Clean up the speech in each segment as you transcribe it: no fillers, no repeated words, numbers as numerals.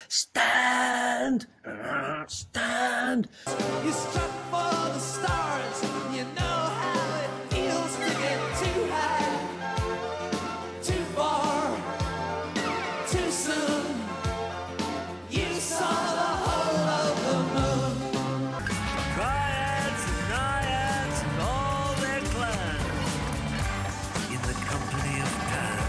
stand, stand. You struck for the stars, you know how it feels to get too high, too far, too soon. You saw the whole of the moon. Dryads and naiads and all their clans in the company of time.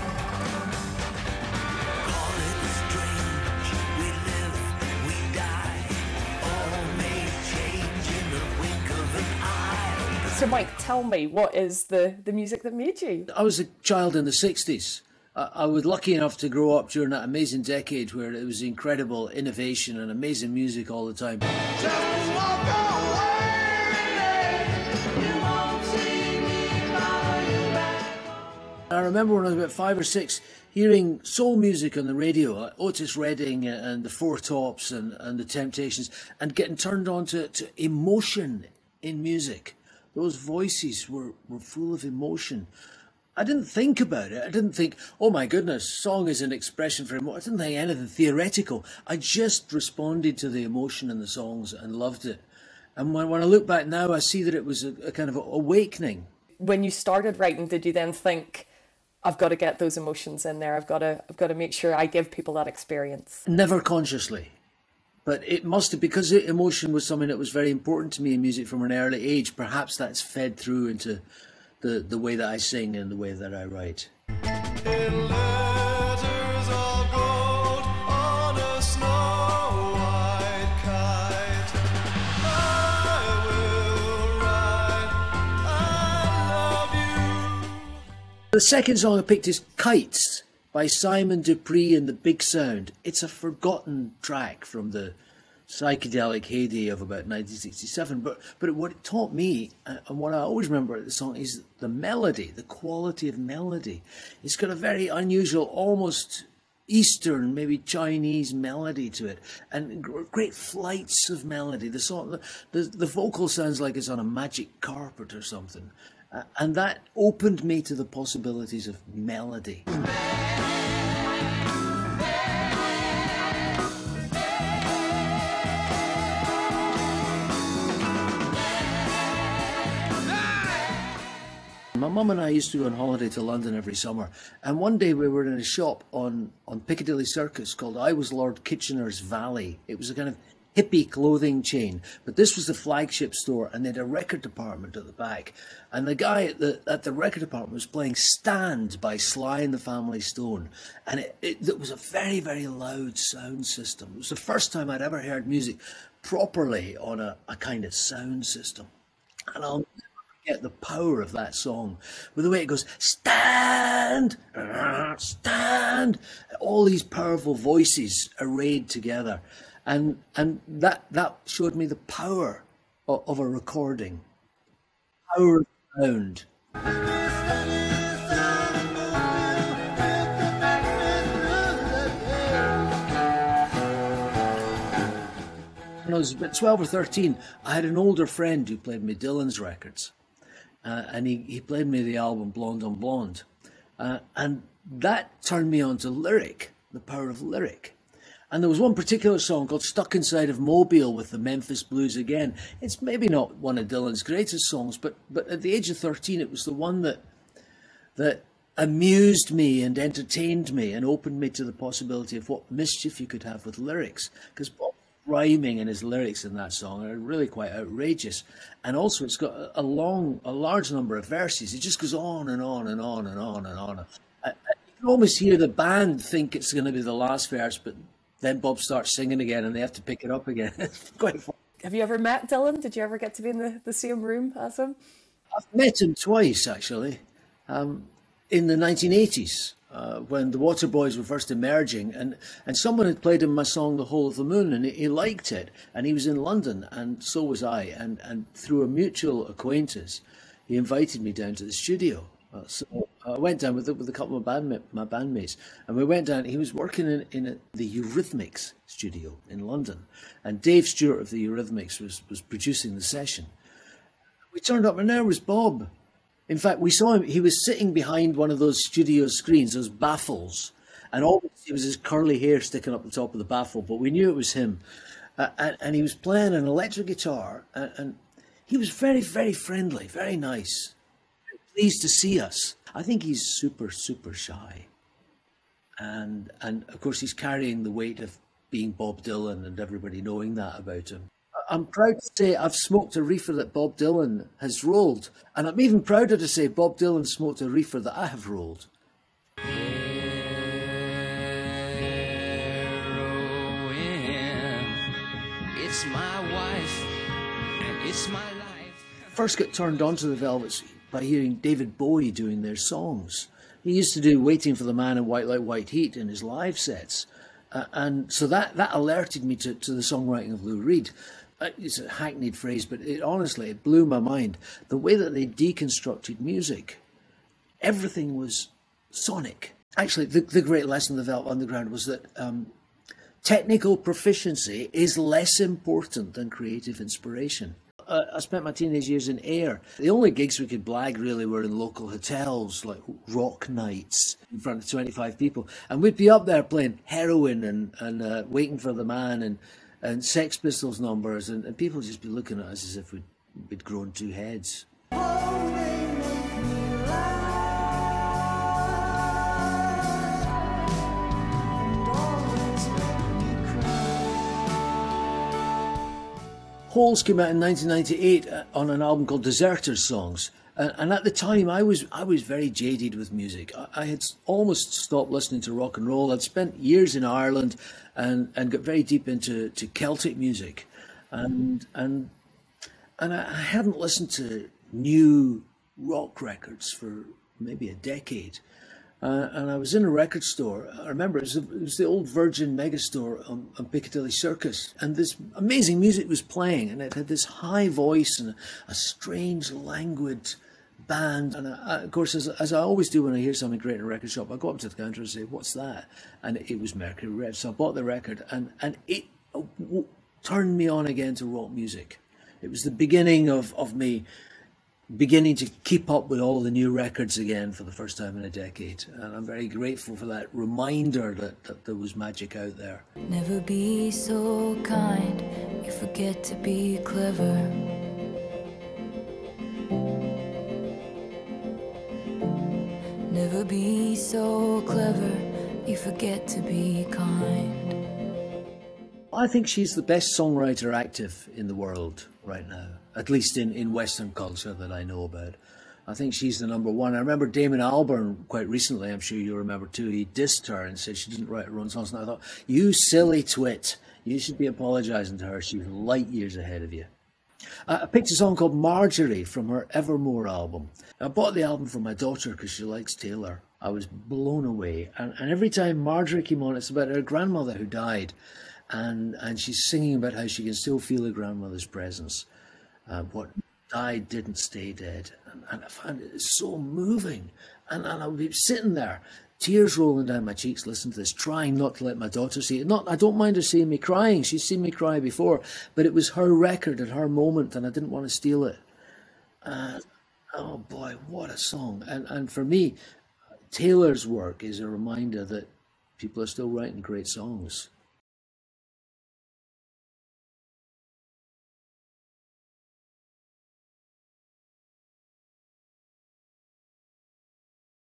Call it strange, we live, we die, all may change in the wink of an eye. So Mike, tell me, what is the music that made you? I was a child in the 60s. I was lucky enough to grow up during that amazing decade where it was incredible innovation and amazing music all the time. Just walk away, you won't see me follow you back. I remember when I was about 5 or 6 hearing soul music on the radio, like Otis Redding and the Four Tops and the Temptations, and getting turned on to emotion in music. Those voices were full of emotion. I didn't think about it. I didn't think, oh my goodness, song is an expression for emotion. I didn't think anything theoretical. I just responded to the emotion in the songs and loved it. And when I look back now, I see that it was a kind of awakening. When you started writing, did you then think, I've got to get those emotions in there. I've got to make sure I give people that experience? Never consciously. But it must have, because emotion was something that was very important to me in music from an early age, perhaps that's fed through into the way that I sing and the way that I write. In letters of gold on a snow white kite, I will write, I love you. The second song I picked is Kites by Simon Dupree and the Big Sound. It's a forgotten track from the psychedelic heyday of about 1967, but what it taught me, and what I always remember at the song, is the melody, the quality of melody. It's got a very unusual, almost Eastern, maybe Chinese melody to it, and great flights of melody. The song, the vocal sounds like it's on a magic carpet or something, and that opened me to the possibilities of melody. My mum and I used to go on holiday to London every summer, and one day we were in a shop on Piccadilly Circus called I Was Lord Kitchener's Valley. It was a kind of hippie clothing chain, but this was the flagship store, and they had a record department at the back. And the guy at the record department was playing Stand by Sly and the Family Stone, and it was a very, very loud sound system. It was the first time I'd ever heard music properly on a kind of sound system. And I'll get the power of that song with the way it goes, stand, stand, all these powerful voices arrayed together, and that showed me the power of a recording, power of sound. When I was about 12 or 13, I had an older friend who played me Dylan's records. And he played me the album Blonde on Blonde. And that turned me on to lyric, the power of lyric. And there was one particular song called Stuck Inside of Mobile with the Memphis Blues Again. It's maybe not one of Dylan's greatest songs, but at the age of 13, it was the one that amused me and entertained me and opened me to the possibility of what mischief you could have with lyrics. Because rhyming and his lyrics in that song are really quite outrageous, and also it's got a large number of verses. It just goes on and on and on and on and on. You can almost hear the band think it's going to be the last verse, but then Bob starts singing again and they have to pick it up again. It's quite fun. Have you ever met Dylan? Did you ever get to be in the same room as him? I've met him twice, actually, in the 1980s. When the Waterboys were first emerging, and someone had played him my song The Whole of the Moon, and he liked it, and he was in London, and so was I, and through a mutual acquaintance he invited me down to the studio. So I went down with a couple of my bandmates, and we went down. He was working in the Eurythmics studio in London, and Dave Stewart of the Eurythmics was producing the session. We turned up, and there was Bob. In fact, we saw him, he was sitting behind one of those studio screens, those baffles, and all we could see was his curly hair sticking up the top of the baffle, but we knew it was him. And he was playing an electric guitar, and he was very, very friendly, very nice, pleased to see us. I think he's super, super shy. And of course, he's carrying the weight of being Bob Dylan and everybody knowing that about him. I'm proud to say I've smoked a reefer that Bob Dylan has rolled. And I'm even prouder to say Bob Dylan smoked a reefer that I have rolled. Heroin, it's my wife and it's my life. First got turned on to the Velvets by hearing David Bowie doing their songs. He used to do Waiting for the Man in White Light, White Heat in his live sets. And so that alerted me to the songwriting of Lou Reed. It's a hackneyed phrase, but honestly, it blew my mind. The way that they deconstructed music, everything was sonic. Actually, the great lesson of the Velvet Underground was that technical proficiency is less important than creative inspiration. I spent my teenage years in Ayr. The only gigs we could blag really were in local hotels, like rock nights in front of 25 people. And we'd be up there playing Heroin and Waiting for the Man and Sex Pistols numbers, and people would just be looking at us as if we'd grown two heads. Holes came out in 1998 on an album called Deserters Songs, and at the time I was very jaded with music. I had almost stopped listening to rock and roll. I'd spent years in Ireland and got very deep into Celtic music, and I hadn't listened to new rock records for maybe a decade. And I was in a record store. I remember it was the old Virgin Megastore on Piccadilly Circus, and this amazing music was playing, and it had this high voice and a strange, languid band. And of course, as I always do when I hear something great in a record shop, I go up to the counter and say, "What's that?" And it was Mercury Rev. So I bought the record, and it turned me on again to rock music. It was the beginning of me beginning to keep up with all the new records again for the first time in a decade. And I'm very grateful for that reminder that there was magic out there. Never be so kind, you forget to be clever. Never be so clever, you forget to be kind. I think she's the best songwriter active in the world right now, at least in Western culture that I know about. I think she's the number one. I remember Damon Albarn quite recently, I'm sure you remember too, he dissed her and said she didn't write her own songs. And I thought, you silly twit, you should be apologising to her. She's light years ahead of you. I picked a song called Marjorie from her Evermore album. I bought the album for my daughter because she likes Taylor. I was blown away. And every time Marjorie came on, it's about her grandmother who died. And she's singing about how she can still feel her grandmother's presence. What died didn't stay dead. And I found it so moving. And I would be sitting there, tears rolling down my cheeks, listening to this, trying not to let my daughter see it. I don't mind her seeing me crying. She's seen me cry before. But it was her record at her moment, and I didn't want to steal it. Oh boy, what a song. And for me, Taylor's work is a reminder that people are still writing great songs.